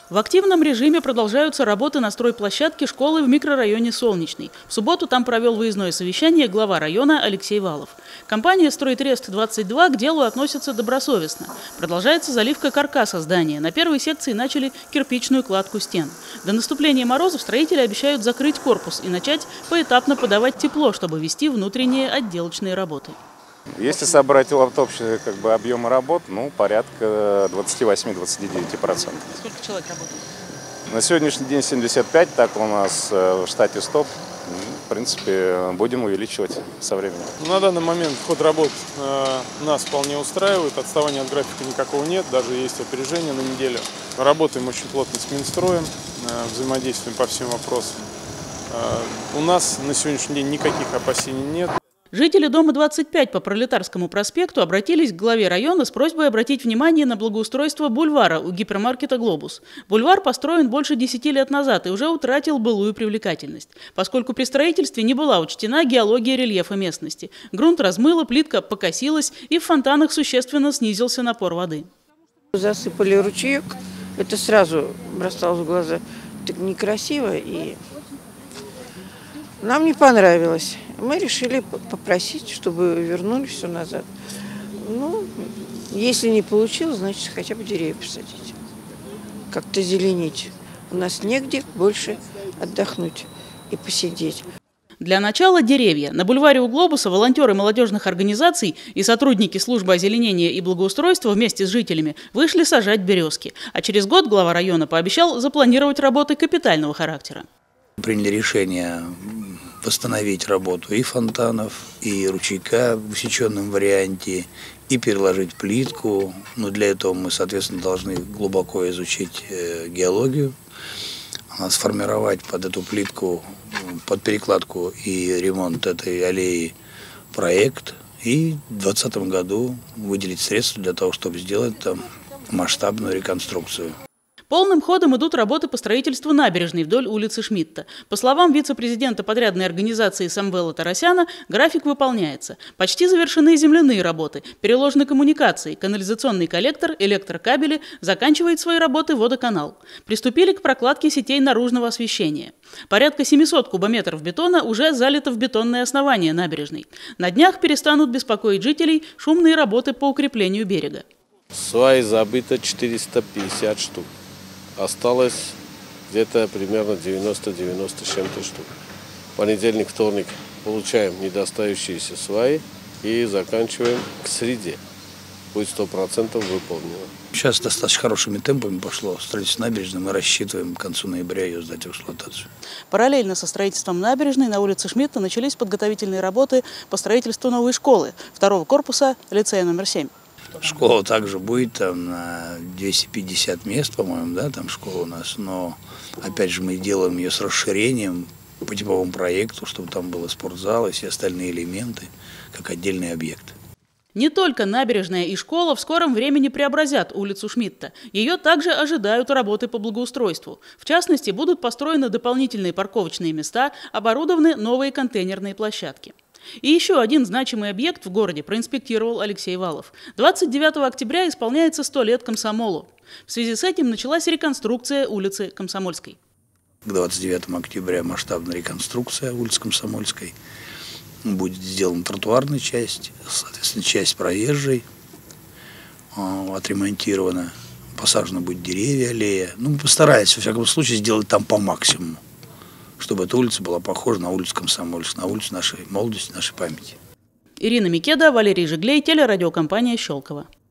В активном режиме продолжаются работы на стройплощадке школы в микрорайоне Солнечный. В субботу там провел выездное совещание глава района Алексей Валов. Компания «Стройтрест-22» к делу относится добросовестно. Продолжается заливка каркаса здания. На первой секции начали кирпичную кладку стен. До наступления морозов строители обещают закрыть корпус и начать поэтапно подавать тепло, чтобы вести внутренние отделочные работы. Если собрать общий объем работ, порядка 28-29%. Сколько человек работает? На сегодняшний день 75, так у нас в штате 100. В принципе, будем увеличивать со временем. На данный момент ход работ нас вполне устраивает, отставания от графика никакого нет, даже есть опережение на неделю. Работаем очень плотно с Минстроем, взаимодействуем по всем вопросам. У нас на сегодняшний день никаких опасений нет. Жители дома 25 по Пролетарскому проспекту обратились к главе района с просьбой обратить внимание на благоустройство бульвара у гипермаркета «Глобус». Бульвар построен больше 10 лет назад и уже утратил былую привлекательность, поскольку при строительстве не была учтена геология рельефа местности. Грунт размыло, плитка покосилась и в фонтанах существенно снизился напор воды. Засыпали ручеек, это сразу бросалось в глаза. Так некрасиво и нам не понравилось. Мы решили попросить, чтобы вернули все назад. Если не получилось, значит, хотя бы деревья посадить. Как-то зеленить. У нас негде больше отдохнуть и посидеть. Для начала деревья. На бульваре у «Глобуса» волонтеры молодежных организаций и сотрудники службы озеленения и благоустройства вместе с жителями вышли сажать березки. А через год глава района пообещал запланировать работы капитального характера. Приняли решение восстановить работу и фонтанов, и ручейка в усеченном варианте, и переложить плитку. Но для этого мы, соответственно, должны глубоко изучить геологию, сформировать под эту плитку, под перекладку и ремонт этой аллеи проект. И в 2020 году выделить средства для того, чтобы сделать там масштабную реконструкцию. Полным ходом идут работы по строительству набережной вдоль улицы Шмидта. По словам вице-президента подрядной организации Самвела Тарасяна, график выполняется. Почти завершены земляные работы, переложены коммуникации, канализационный коллектор, электрокабели, заканчивает свои работы водоканал. Приступили к прокладке сетей наружного освещения. Порядка 700 кубометров бетона уже залито в бетонное основание набережной. На днях перестанут беспокоить жителей шумные работы по укреплению берега. Сваи забыто 450 штук. Осталось где-то примерно 90 с чем-то штук. Понедельник, вторник получаем недостающиеся сваи и заканчиваем к среде. Будет 100% выполнено. Сейчас достаточно хорошими темпами пошло строительство набережной. Мы рассчитываем к концу ноября ее сдать в эксплуатацию. Параллельно со строительством набережной на улице Шмидта начались подготовительные работы по строительству новой школы, второго корпуса лицея номер 7. Школа также будет там на 250 мест, по-моему, да, там школа у нас. Но, опять же, мы делаем ее с расширением по типовому проекту, чтобы там был спортзал и все остальные элементы, как отдельный объект. Не только набережная и школа в скором времени преобразят улицу Шмидта. Ее также ожидают работы по благоустройству. В частности, будут построены дополнительные парковочные места, оборудованы новые контейнерные площадки. И еще один значимый объект в городе проинспектировал Алексей Валов. 29 октября исполняется 100 лет комсомолу. В связи с этим началась реконструкция улицы Комсомольской. К 29 октября масштабная реконструкция улицы Комсомольской. Будет сделана тротуарная часть, соответственно, часть проезжей отремонтирована. Посажено будет деревья, аллея. Мы постараемся, во всяком случае, сделать там по максимуму, чтобы эта улица была похожа на улицу Комсомольск, на улицу нашей молодости, нашей памяти. Ирина Микеда, Валерий Жиглей, телерадиокомпания «Щелково».